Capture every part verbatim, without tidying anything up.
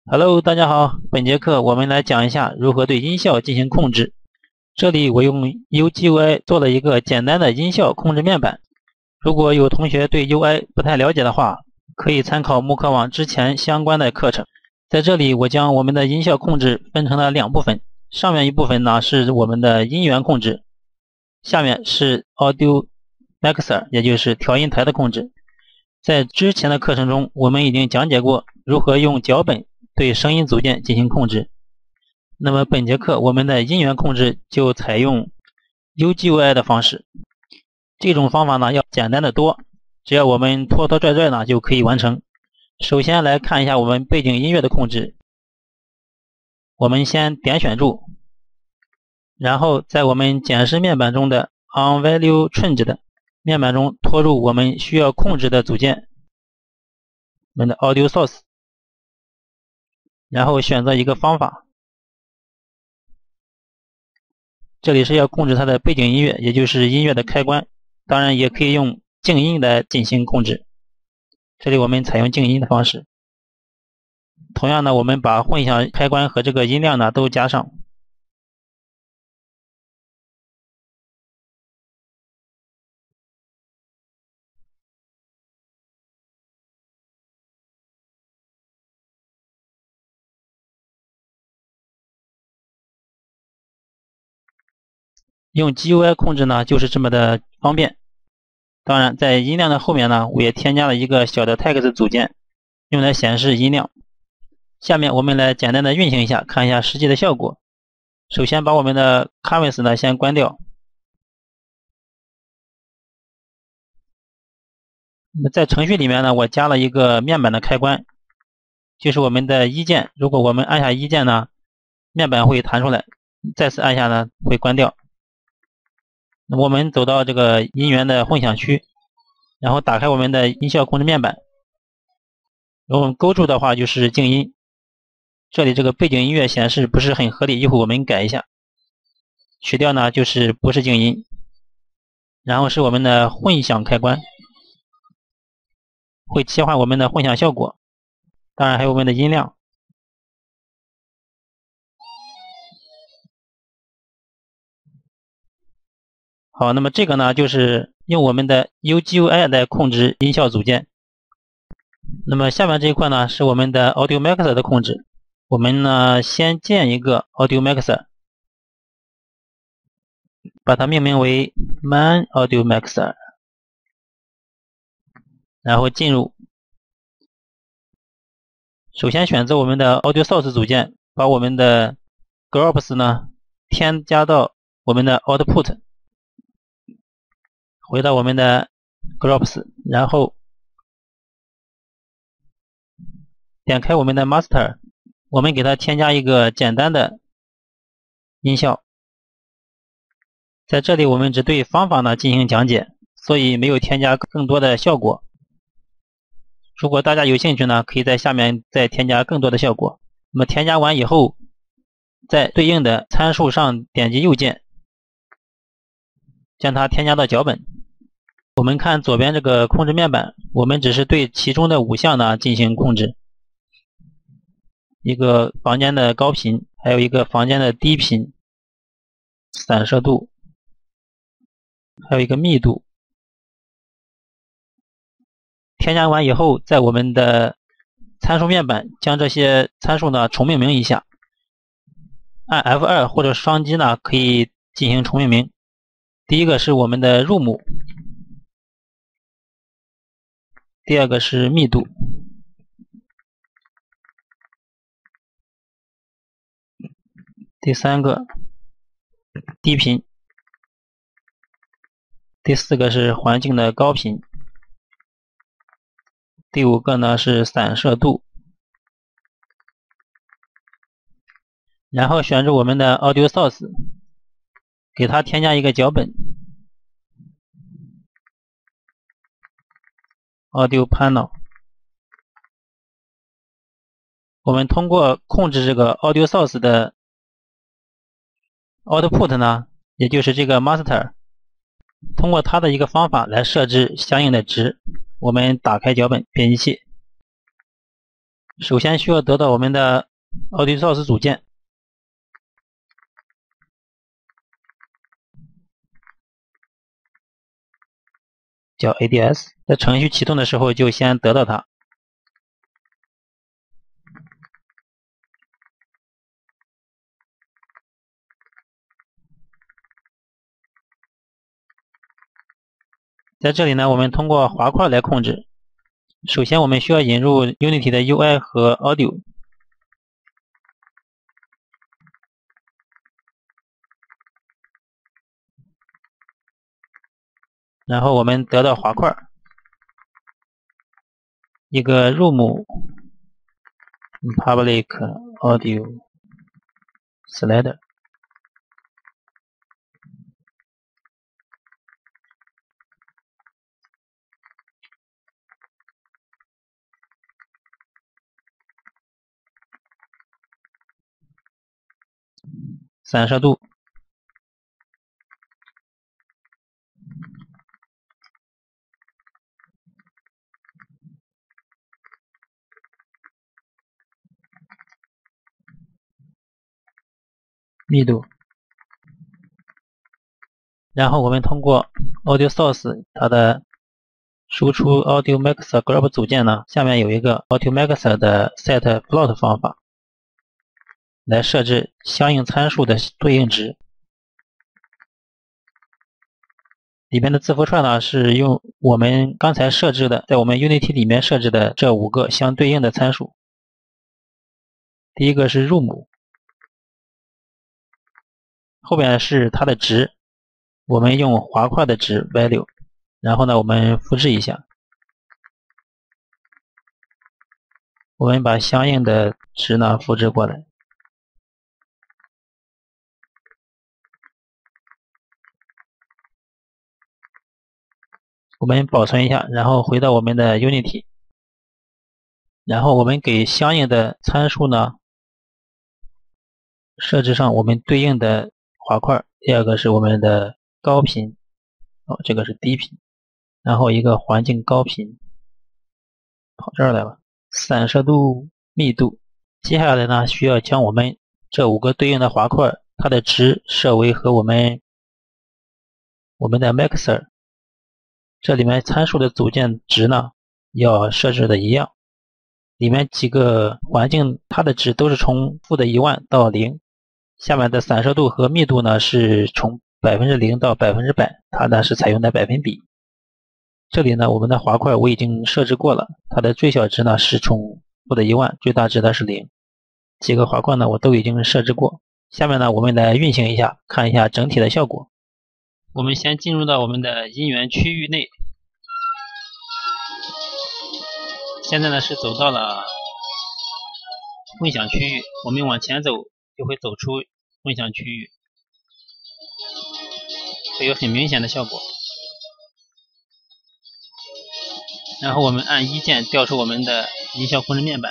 Hello，大家好，本节课我们来讲一下如何对音效进行控制。这里我用 U G U I 做了一个简单的音效控制面板。如果有同学对 U I 不太了解的话，可以参考慕课网之前相关的课程。在这里我将我们的音效控制分成了两部分，上面一部分呢是我们的音源控制，下面是 Audio Mixer， 也就是调音台的控制。在之前的课程中，我们已经讲解过如何用脚本对声音组件进行控制。那么本节课我们的音源控制就采用 U G U I 的方式。这种方法呢要简单的多，只要我们拖拖拽拽呢就可以完成。首先来看一下我们背景音乐的控制。我们先点选住，然后在我们检视面板中的 On Value Change 的面板中拖入我们需要控制的组件，我们的 Audio Source， 然后选择一个方法。这里是要控制它的背景音乐，也就是音乐的开关，当然也可以用静音来进行控制。这里我们采用静音的方式。同样呢，我们把混响开关和这个音量呢都加上。用 G U I 控制呢就是这么的方便。当然在音量的后面呢，我也添加了一个小的 text 组件，用来显示音量。下面我们来简单的运行一下，看一下实际的效果。首先把我们的 Canvas 呢先关掉。那么在程序里面呢，我加了一个面板的开关，就是我们的一键，如果我们按下一键呢，面板会弹出来，再次按下呢会关掉。那么我们走到这个音源的混响区，然后打开我们的音效控制面板，我们勾住的话就是静音。这里这个背景音乐显示不是很合理，一会儿我们改一下，取掉呢就是不是静音。然后是我们的混响开关，会切换我们的混响效果，当然还有我们的音量。好，那么这个呢就是用我们的 U G U I 来控制音效组件。那么下面这一块呢是我们的 Audio Mixer 的控制。我们呢先建一个 Audio Mixer， 把它命名为 Main Audio Mixer， 然后进入。首先选择我们的 Audio Source 组件，把我们的 Groups 呢添加到我们的 Output， 回到我们的 Groups， 然后点开我们的 Master， 我们给它添加一个简单的音效。在这里我们只对方法呢进行讲解，所以没有添加更多的效果。如果大家有兴趣呢，可以在下面再添加更多的效果。那么添加完以后，在对应的参数上点击右键，将它添加到脚本。我们看左边这个控制面板，我们只是对其中的五项呢进行控制。一个房间的高频，还有一个房间的低频，散射度，还有一个密度。添加完以后，在我们的参数面板将这些参数呢重命名一下，按 F 二 或者双击呢可以进行重命名。第一个是我们的入目，第二个是密度，第三个低频，第四个是环境的高频，第五个呢是散射度。然后选择我们的 Audio Source， 给它添加一个脚本 Audio Panel。 我们通过控制这个 Audio Source 的 Output 呢，也就是这个 Master， 通过它的一个方法来设置相应的值。我们打开脚本编辑器， 首先需要得到我们的 Audio Source 组件，叫 A D S， 在程序启动的时候就先得到它。在这里呢，我们通过滑块来控制。首先我们需要引入 Unity 的 U I 和 Audio， 然后我们得到滑块，一个 Room Public Audio Slider， 散射度，密度，然后我们通过 Audio Source 它的输出 Audio Mixer Group 组件呢，下面有一个 Audio Mixer 的 Set Plot 方法，来设置相应参数的对应值。里面的字符串呢，是用我们刚才设置的，在我们 Unity 里面设置的这五个相对应的参数。第一个是 Room， 后边是它的值，我们用滑块的值 value， 然后呢，我们复制一下，我们把相应的值呢复制过来。我们保存一下，然后回到我们的 Unity， 然后我们给相应的参数呢设置上我们对应的滑块。第二个是我们的高频，哦，这个是低频，然后一个环境高频，跑这儿来吧。散射度、密度，接下来呢需要将我们这五个对应的滑块它的值设为和我们我们的 Mixer。这里面参数的组件值呢，要设置的一样。里面几个环境它的值都是从负的一万到零。下面的散射度和密度呢，是从百分之零到百分之百，它呢是采用的百分比。这里呢，我们的滑块我已经设置过了，它的最小值呢是从负的一万，最大值呢是零。几个滑块呢，我都已经设置过。下面呢，我们来运行一下，看一下整体的效果。我们先进入到我们的音源区域内，现在呢是走到了混响区域，我们往前走就会走出混响区域，会有很明显的效果。然后我们按一键调出我们的音效控制面板，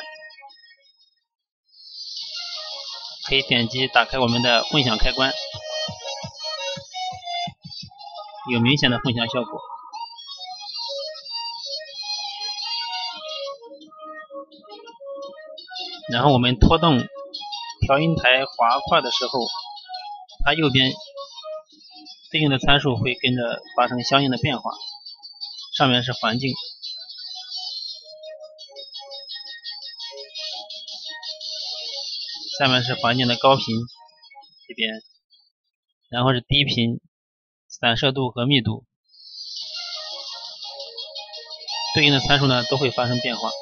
可以点击打开我们的混响开关，有明显的混响效果。然后我们拖动调音台滑块的时候，它右边对应的参数会跟着发生相应的变化。上面是环境，下面是环境的高频，这边，然后是低频、散射度和密度，对应的参数呢都会发生变化。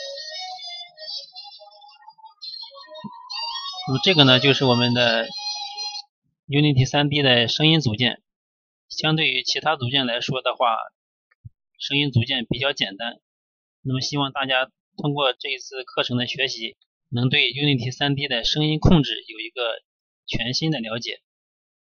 那么这个呢就是我们的 Unity 三 D 的声音组件，相对于其他组件来说的话，声音组件比较简单。那么希望大家通过这一次课程的学习，能对 Unity 三 D 的声音控制有一个全新的了解。